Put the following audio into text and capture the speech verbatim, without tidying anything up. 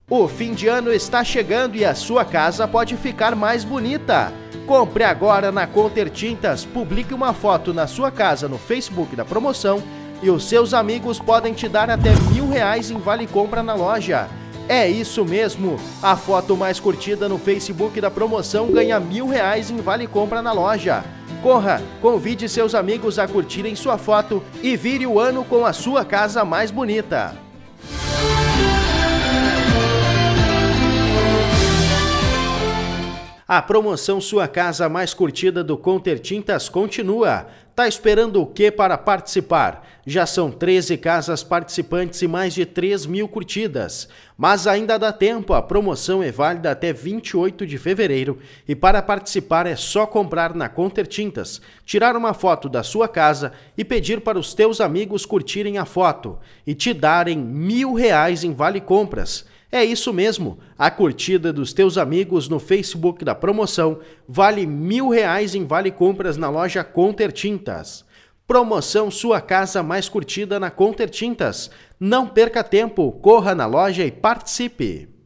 O fim de ano está chegando e a sua casa pode ficar mais bonita. Compre agora na Conter Tintas, publique uma foto na sua casa no Facebook da promoção e os seus amigos podem te dar até mil reais em vale compra na loja. É isso mesmo, a foto mais curtida no Facebook da promoção ganha mil reais em vale compra na loja. Corra, convide seus amigos a curtirem sua foto e vire o ano com a sua casa mais bonita. A promoção Sua Casa Mais Curtida do Conter Tintas continua. Tá esperando o que para participar? Já são treze casas participantes e mais de três mil curtidas. Mas ainda dá tempo, a promoção é válida até vinte e oito de fevereiro e para participar é só comprar na Conter Tintas, tirar uma foto da sua casa e pedir para os teus amigos curtirem a foto e te darem mil reais em vale compras. É isso mesmo, a curtida dos teus amigos no Facebook da promoção vale mil reais em vale compras na loja Conter Tintas. Promoção Sua Casa Mais Curtida na Conter Tintas. Não perca tempo, corra na loja e participe!